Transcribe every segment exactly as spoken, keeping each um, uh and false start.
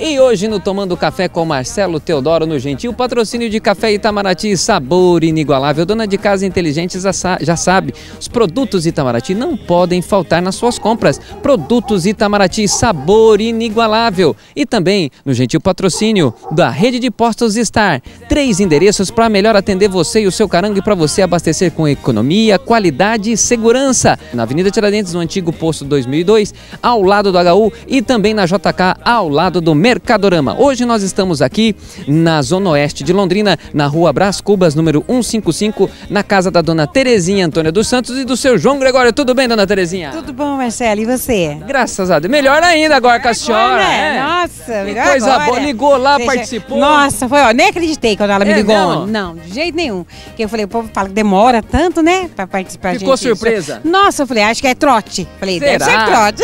E hoje no Tomando Café com Marcelo Teodoro, no gentil patrocínio de Café Itamaraty, sabor inigualável. Dona de casa inteligente já sabe, os produtos Itamaraty não podem faltar nas suas compras. Produtos Itamaraty, sabor inigualável. E também no gentil patrocínio da Rede de Postos Star. Três endereços para melhor atender você e o seu carango e para você abastecer com economia, qualidade e segurança. Na Avenida Tiradentes, no antigo posto dois mil e dois, ao lado do H U e também na J K, ao lado do Mercadorama. Hoje nós estamos aqui na Zona Oeste de Londrina, na Rua Brás Cubas, número cento e cinquenta e cinco, na casa da dona Terezinha Antônia dos Santos e do seu João Gregório. Tudo bem, dona Terezinha? Tudo bom, Marcelo, e você? Graças a Deus. Melhor ainda agora com a senhora. Né? É. Nossa, melhor coisa agora. boa. Ligou lá, Seja... participou. Nossa, foi, ó, nem acreditei quando ela me é ligou. Mesmo? Não, de jeito nenhum. Porque eu falei, o povo fala que demora tanto, né, pra participar. Ficou gente. surpresa? Nossa, eu falei, acho que é trote. Falei, Será? deve ser trote.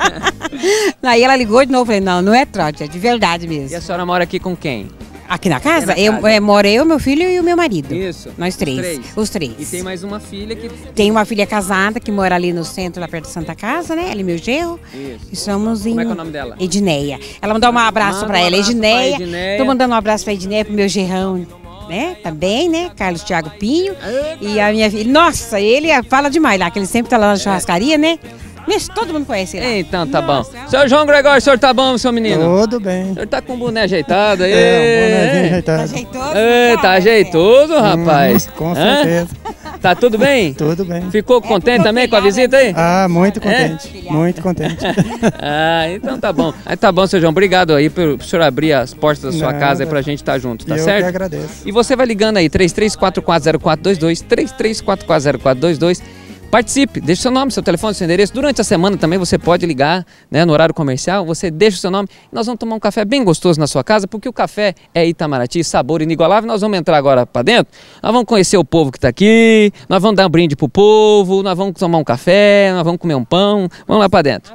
Aí ela ligou de novo, falei, não, não é trote, é de verdade mesmo. E a senhora mora aqui com quem? Aqui na casa? Aqui na casa. Eu, é, moro eu, meu filho e o meu marido. Isso. Nós três. Os três. Os três. E tem mais uma filha que... Tem uma filha casada que mora ali no centro, lá perto da Santa Casa, né? Ela e meu genro. Isso. E somos em... Como é que é o nome dela? Edneia. Ela mandou um abraço Manda pra um ela, abraço Edneia. pra Edneia. Tô mandando um abraço pra Edneia, pro meu gerrão, né? Também, né? Carlos Thiago Pinho. Eita. E a minha filha. Nossa, ele fala demais lá, que ele sempre tá lá na churrascaria, né? Mas todo mundo conhece ele. Então tá Nossa, bom. Seu João Gregório, o senhor tá bom, seu menino? Tudo bem. O senhor tá com o boné ajeitado aí. É, um bonezinho Tá ajeitado. ajeitoso? É, Não, tá é, ajeitoso, rapaz. Hum, com Hã? certeza. Tá tudo bem? Tudo bem. Ficou contente porque também com a filhada, visita aí? Ah, muito É? contente. Muito contente. Ah, então tá bom. Aí tá bom, seu João. Obrigado aí por, por senhor abrir as portas da sua Nada. casa aí pra gente estar junto, tá Eu certo? que agradeço. E você vai ligando aí, três três quatro quatro zero quatro dois dois, três três quatro quatro zero quatro dois dois. Participe, deixe seu nome, seu telefone, seu endereço. Durante a semana também você pode ligar, né, no horário comercial, você deixa o seu nome e nós vamos tomar um café bem gostoso na sua casa, porque o café é Itamaraty, sabor inigualável. Nós vamos entrar agora para dentro, nós vamos conhecer o povo que está aqui, nós vamos dar um brinde pro povo, nós vamos tomar um café, nós vamos comer um pão, vamos lá para dentro.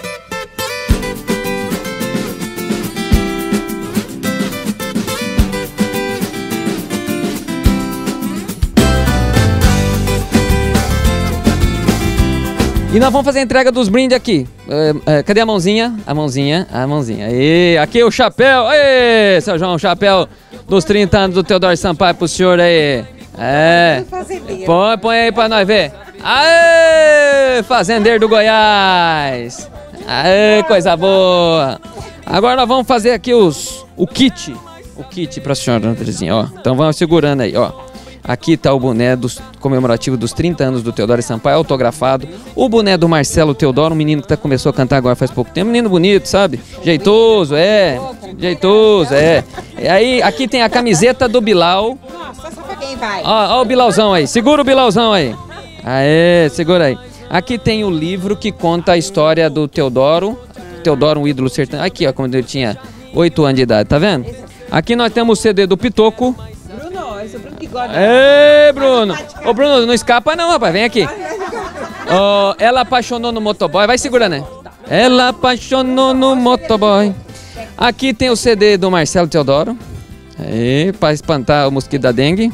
E nós vamos fazer a entrega dos brindes aqui. É, é, cadê a mãozinha? A mãozinha, a mãozinha. Aí, aqui o chapéu. Aí, seu João, o chapéu dos trinta anos do Teodoro Sampaio pro senhor aí. É. Põe, põe aí pra nós ver. Aê, fazendeiro do Goiás. Aê, coisa boa. Agora nós vamos fazer aqui os, o kit. O kit pra senhora, dona Terezinha, ó. Então vamos segurando aí, ó. Aqui tá o boné dos, comemorativo dos trinta anos do Teodoro Sampaio, autografado. O boné do Marcelo Teodoro, um menino que tá, começou a cantar agora faz pouco tempo. Menino bonito, sabe? Jeitoso, é. Jeitoso, é. E aí, aqui tem a camiseta do Bilal. Nossa, só pra quem vai. Ó, ó o Bilalzão aí. Segura o Bilalzão aí. Aê, segura aí. Aqui tem o livro que conta a história do Teodoro. Teodoro, um ídolo sertanejo. Aqui, ó, quando ele tinha oito anos de idade, tá vendo? Aqui nós temos o C D do Pitoco. Esse é o Bruno que gosta. Ei, Bruno! Ô, Bruno, não escapa não, rapaz. Vem aqui. Oh, ela apaixonou no motoboy. Vai segurando, né? Ela apaixonou no motoboy. Aqui tem o C D do Marcelo Teodoro. Aí, pra espantar o mosquito da dengue.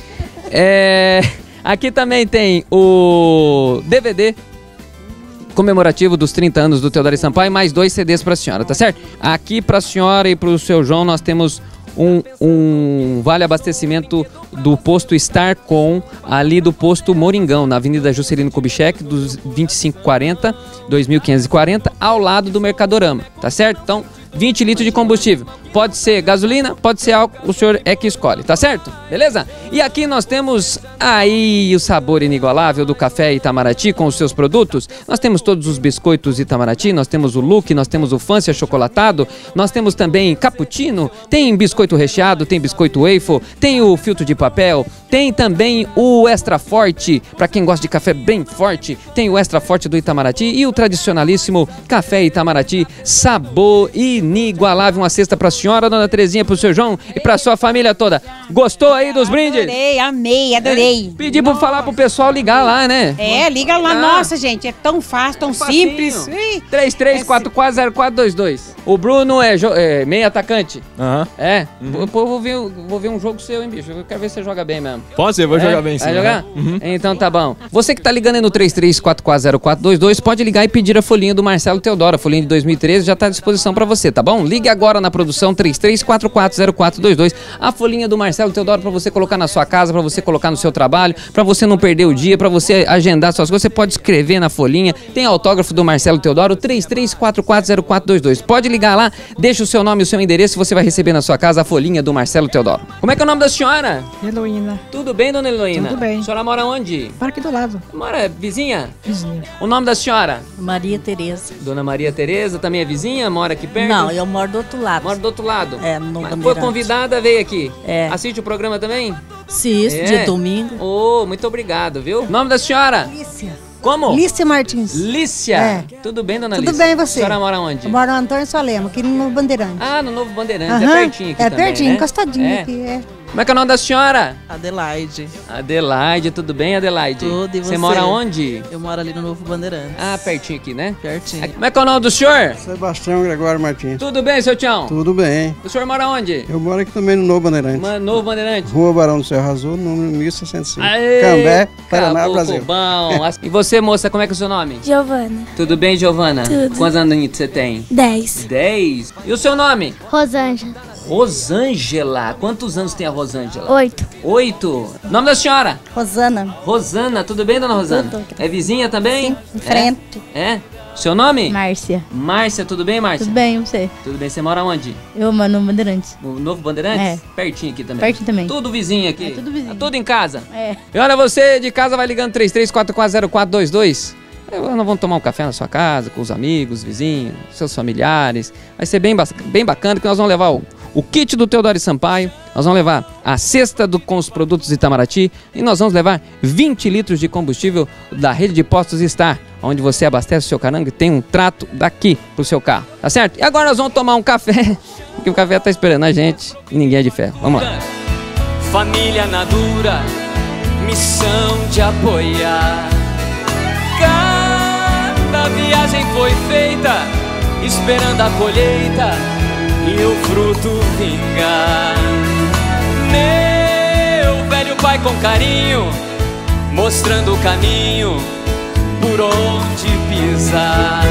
É, aqui também tem o D V D comemorativo dos trinta anos do Teodoro Sampaio, mais dois C Ds pra senhora, tá certo? Aqui pra senhora e pro seu João nós temos Um, um vale abastecimento do posto Starcom, ali do posto Moringão, na Avenida Juscelino Kubitschek, dos vinte e cinco quarenta, dois mil quinhentos e quarenta, ao lado do Mercadorama, tá certo? Então, vinte litros de combustível. Pode ser gasolina, pode ser álcool, o senhor é que escolhe, tá certo? Beleza? E aqui nós temos aí o sabor inigualável do café Itamaraty com os seus produtos. Nós temos todos os biscoitos Itamaraty, nós temos o Look, nós temos o Fancy achocolatado, nós temos também cappuccino, tem biscoito recheado, tem biscoito waffle, tem o filtro de papel, tem também o extra forte, para quem gosta de café bem forte, tem o extra forte do Itamaraty e o tradicionalíssimo café Itamaraty, sabor inigualável, uma cesta para senhora, dona Terezinha, pro seu João e pra sua família toda. Gostou aí dos brindes? Adorei, amei, adorei. É. Pedi pra falar pro pessoal ligar lá, né? É, liga lá. Ah. Nossa, gente, é tão fácil, tão Facinho. simples. Ih, três três quatro quatro zero quatro dois dois. O Bruno é, jo- é meio atacante. Aham. É. Pô, pô, vou, ver, vou ver um jogo seu, hein, bicho? Eu quero ver se você joga bem mesmo. Pode ser, vou É? jogar bem sim. Vai jogar? Uhum. Então tá bom. Você que tá ligando aí no três três quatro quatro zero quatro dois dois, pode ligar e pedir a folhinha do Marcelo Teodoro. A folhinha de dois mil e treze já tá à disposição pra você, tá bom? Ligue agora na produção três três quatro quatro zero quatro dois dois. A folhinha do Marcelo Teodoro pra você colocar na sua casa, pra você colocar no seu trabalho, pra você não perder o dia, pra você agendar suas coisas. Você pode escrever na folhinha. Tem autógrafo do Marcelo Teodoro, três três quatro quatro zero quatro dois dois. Pode ligar lá, deixa o seu nome e o seu endereço, você vai receber na sua casa a folhinha do Marcelo Teodoro. Como é que é o nome da senhora? Heloína, Tudo bem, dona Heloína? Tudo bem. A senhora mora onde? para aqui do lado. Mora vizinha? Vizinha. O nome da senhora? Maria Tereza. Dona Maria Tereza, também é vizinha? Mora aqui perto? Não, eu moro do outro lado. Mora do outro lado? É, no Mas foi Bandeirante. convidada, veio aqui? É. Assiste o programa também? Assisto, É. dia domingo. Oh, muito obrigado, viu? Nome da senhora? Lícia. Como? Lícia Martins. Lícia. É. Tudo bem, dona Tudo Lícia? bem, A você? senhora mora onde? Eu moro no Antônio Solema, aqui no Bandeirante. Ah, no Novo Bandeirantes. Aham, É pertinho aqui É também, pertinho, né? encostadinho É. aqui, é. Como é que é o nome da senhora? Adelaide. Adelaide, tudo bem, Adelaide? Tudo, e Você você? mora onde? Eu moro ali no Novo Bandeirante. Ah, pertinho aqui, né? Pertinho. Como é que é o nome do senhor? Sebastião Gregório Martins. Tudo bem, seu Tião? Tudo bem. O senhor mora onde? Eu moro aqui também no Novo Bandeirante. Ma- Novo Bandeirante. Rua Barão do Serra Azul, número mil seiscentos e cinco. Aê, Cambé, Paraná, caboclo Brasil. bom. E você, moça, como é que é o seu nome? Giovana, Tudo bem, Giovana? Tudo. Quantos aninhos você tem? dez. Dez. E o seu nome? Rosângela, Rosângela. Quantos anos tem a Rosângela? oito. Oito. Nome da senhora? Rosana, Rosana. Tudo bem, dona Rosana? Tudo. É vizinha também? Sim, em frente. É? É? Seu nome? Márcia. Márcia. Tudo bem, Márcia? Tudo bem, e você? Tudo bem. Você mora onde? Eu moro no Bandeirantes. No Novo Bandeirantes? É. Pertinho aqui também. Pertinho também. Tudo vizinho aqui? É, tudo vizinho. Tá tudo em casa? É. E olha, você de casa vai ligando três três quatro quatro zero quatro dois dois. Nós vamos tomar um café na sua casa, com os amigos, vizinhos, seus familiares. Vai ser bem, ba- bem bacana, que nós vamos levar o, o kit do Teodoro Sampaio, nós vamos levar a cesta do, com os produtos de Itamaraty e nós vamos levar vinte litros de combustível da rede de postos Star, onde você abastece o seu caranga e tem um trato daqui pro seu carro, tá certo? E agora nós vamos tomar um café, porque o café tá esperando a gente e ninguém é de ferro. Vamos lá. Família na dura, missão de apoiar. Cada viagem foi feita, esperando a colheita e o fruto vingar. Meu velho pai com carinho, mostrando o caminho por onde pisar.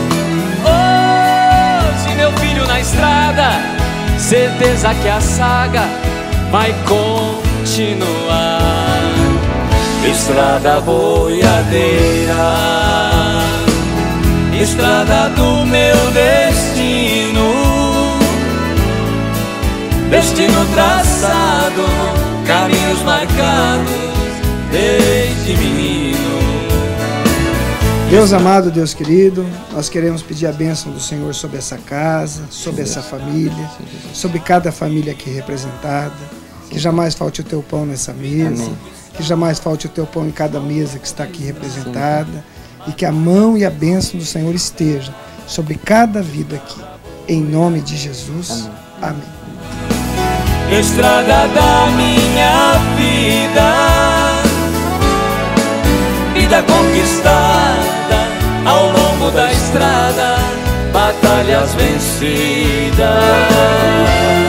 Hoje meu filho na estrada, certeza que a saga vai continuar. Estrada boiadeira, estrada do meu destino, destino traçado, caminhos marcados desde menino. Deus amado, Deus querido, nós queremos pedir a bênção do Senhor sobre essa casa, sobre essa família, sobre cada família aqui representada, que jamais falte o teu pão nessa mesa, que jamais falte o teu pão em cada mesa que está aqui representada, e que a mão e a bênção do Senhor esteja sobre cada vida aqui. Em nome de Jesus, amém. Estrada da minha vida, vida conquistada ao longo da estrada, batalhas vencidas.